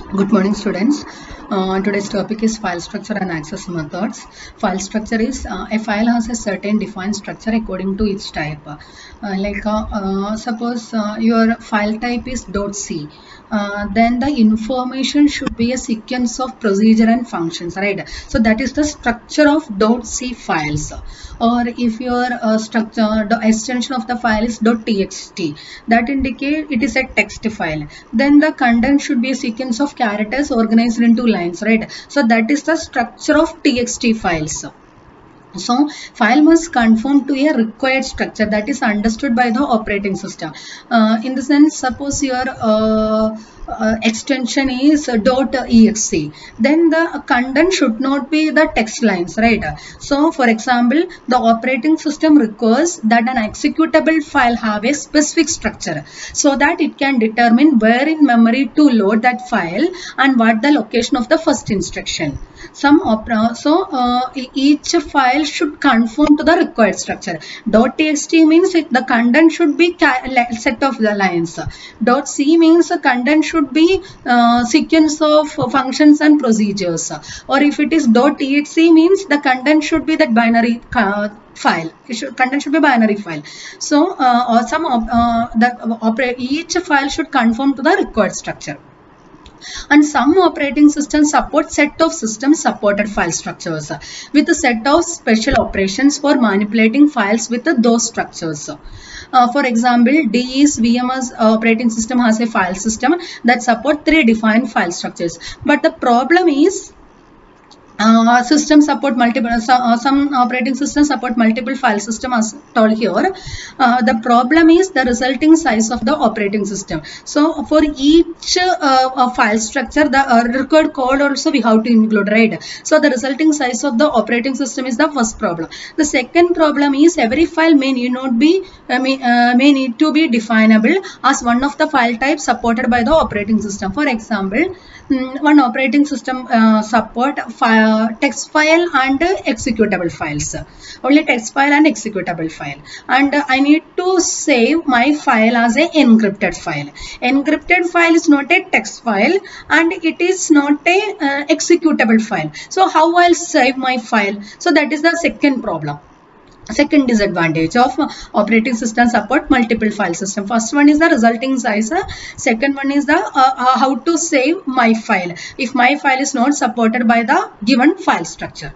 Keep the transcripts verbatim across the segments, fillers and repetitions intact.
Good morning, students. Uh, today's topic is file structure and access methods. File structure is uh, a file has a certain defined structure according to its type. Uh, like uh, uh, suppose uh, your file type is .c. Uh, then the information should be a sequence of procedure and functions, right? So that is the structure of .c files. Or if your uh, structure, the extension of the file is .txt, that indicate it is a text file. Then the content should be a sequence of characters organized into lines, right? So that is the structure of txt files. So file must conform to a required structure that is understood by the operating system. Uh, in the sense, suppose your uh, uh, extension is .exe, then the content should not be the text lines, right? So for example, the operating system requires that an executable file have a specific structure so that it can determine where in memory to load that file and what the location of the first instruction. Some opera, so uh, each file should conform to the required structure. .txt means it, the content should be set of the lines. .c means the content should be uh, sequence of functions and procedures. Or if it is .exe means the content should be that binary uh, file. It should, content should be binary file. So uh, or some uh, the opera, each file should conform to the required structure. And some operating systems support set of system supported file structures with a set of special operations for manipulating files with those structures. Uh, for example, D E S V M S operating system has a file system that support three defined file structures. But the problem is Uh, system support multiple uh, some operating systems support multiple file system as told here. Uh, the problem is the resulting size of the operating system. So for each uh, uh, file structure, the uh, required code also we have to include, right? So the resulting size of the operating system is the first problem. The second problem is every file may need not be uh, may, uh, may need to be definable as one of the file types supported by the operating system. For example, one operating system uh, support file, text file and uh, executable files. Only text file and executable file. And uh, I need to save my file as a encrypted file. Encrypted file is not a text file and it is not a uh, executable file. So how I'll save my file? So that is the second problem. Second disadvantage of operating system support multiple file system. First one is the resulting size. Second one is the uh, uh, how to save my file if my file is not supported by the given file structure.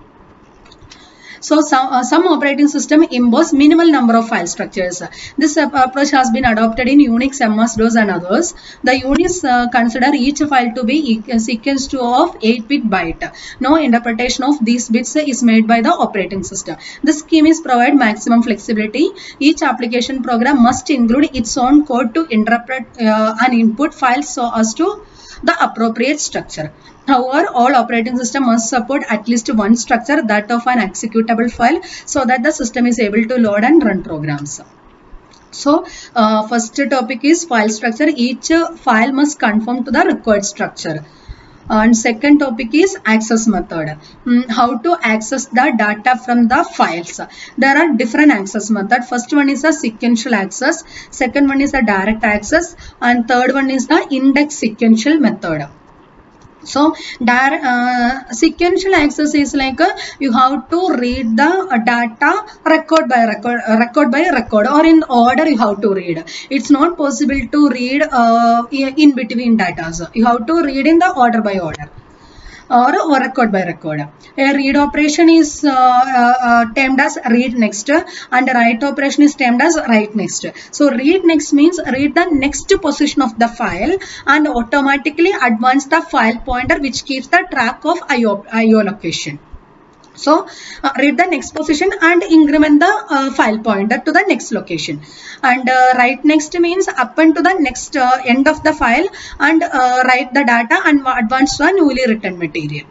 So some, uh, some operating system impose minimal number of file structures. This uh, approach has been adopted in Unix, M S DOS and others. The Unix uh, consider each file to be a sequence to of eight bit byte. No interpretation of these bits is made by the operating system. This scheme is provide maximum flexibility. Each application program must include its own code to interpret uh, and input files so as to the appropriate structure. However, all operating system must support at least one structure, that of an executable file, so that the system is able to load and run programs. So, uh, first topic is file structure. Each uh, file must conform to the required structure. And second topic is access method. Hmm, how to access the data from the files. There are different access method. First one is the sequential access. Second one is the direct access. And third one is the index sequential method. So, direct, uh, sequential access is like uh, you have to read the uh, data record by record, uh, record by record, or in order you have to read. It's not possible to read uh, in between data. So you have to read in the order by order, or, or record by record. A read operation is uh, uh, termed as read next, and write operation is termed as write next. So read next means read the next position of the file and automatically advance the file pointer, which keeps the track of I O, I O location. So uh, read the next position and increment the uh, file pointer to the next location. And uh, write next means up and to the next uh, end of the file and uh, write the data and advance the newly written material.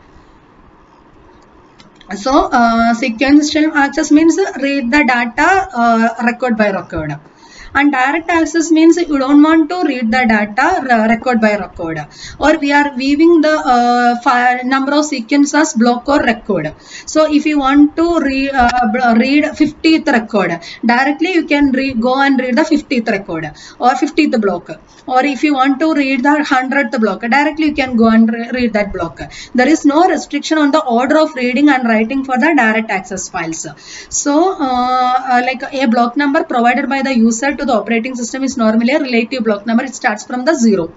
So uh, sequential access means read the data uh, record by record. And direct access means you don't want to read the data record by record, or we are viewing the uh, file number of sequence as block or record. So if you want to re, uh, read fiftieth record, directly you can re go and read the fiftieth record or fiftieth block. Or if you want to read the hundredth block, directly you can go and re read that block. There is no restriction on the order of reading and writing for the direct access files. So uh, uh, like a block number provided by the user to the operating system is normally a relative block number. It starts from the zero.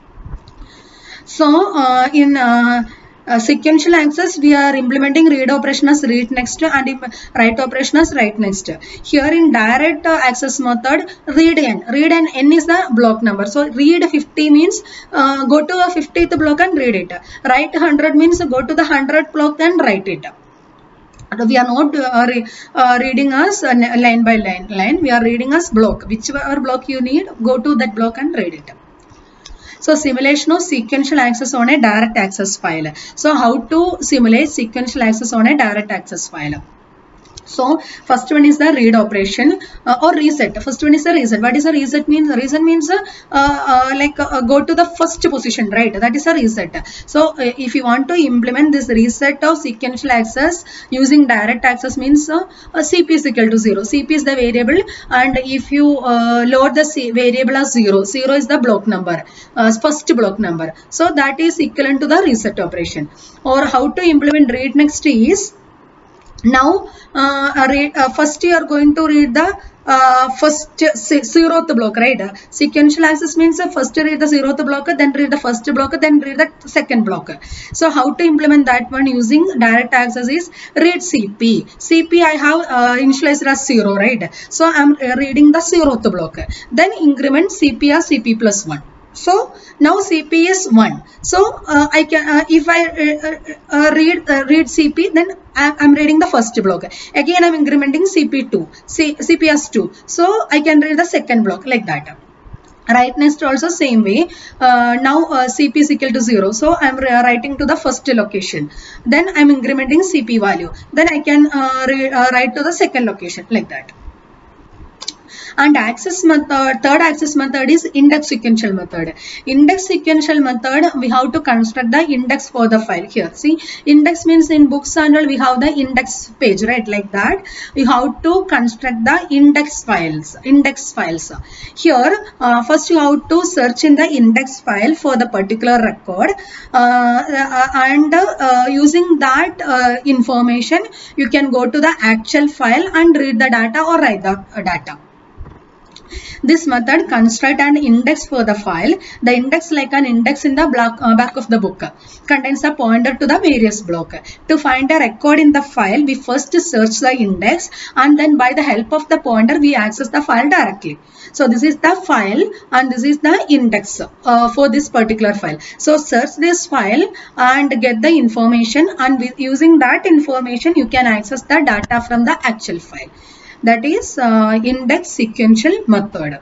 So uh, in uh, Uh, sequential access, we are implementing read operation as read next and write operation as write next. Here in direct uh, access method, read n. Read n, n is the block number. So read fifty means uh, go to a fiftieth block and read it. Write one hundred means go to the one hundredth block and write it. We are not uh, re, uh, reading as uh, line by line, line. We are reading as block. Whichever block you need, go to that block and read it. So simulation of sequential access on a direct access file. So how to simulate sequential access on a direct access file? So first one is the read operation uh, or reset. First one is the reset. What is a reset means? The reset means uh, uh, like uh, go to the first position, right? That is a reset. So uh, if you want to implement this reset of sequential access using direct access means uh, uh, C P is equal to zero. C P is the variable, and if you uh, load the C variable as zero, zero is the block number, uh, first block number. So that is equivalent to the reset operation. Or how to implement read next is, now uh, read, uh, first you are going to read the uh, first zeroth block, right? Sequential access means uh, first read the zeroth block, then read the first block, then read the second block. So how to implement that one using direct access is read C P. C P I have uh, initialized as zero, right? So I am reading the zeroth block. Then increment C P as C P plus one. So now C P is one. So uh, I can uh, if I uh, uh, read uh, read C P, then I am reading the first block. Again I am incrementing C P two, C, C P as two. So I can read the second block like that. Write next also same way. Uh, now uh, C P is equal to zero. So I am writing to the first location. Then I am incrementing C P value. Then I can uh, uh, write to the second location like that. And access method, third access method is index sequential method. Index sequential method, we have to construct the index for the file. Here, see, index means in books and all we have the index page, right? Like that. We have to construct the index files. Index files. Here, uh, first you have to search in the index file for the particular record, uh, uh, and uh, using that uh, information, you can go to the actual file and read the data or write the uh, data. This method construct an index for the file. The index, like an index in the block, uh, back of the book, contains a pointer to the various block. To find a record in the file, we first search the index, and then by the help of the pointer, we access the file directly. So this is the file and this is the index uh, for this particular file. So search this file and get the information, and with using that information, you can access the data from the actual file. That is uh, index sequential method.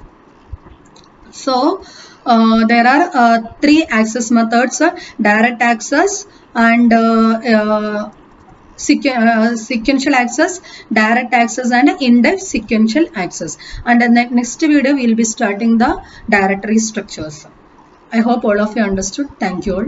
So uh, there are uh, three access methods: uh, direct access and uh, uh, sequ uh, sequential access, direct access, and index sequential access. And in the next video we will be starting the directory structures. I hope all of you understood. Thank you all.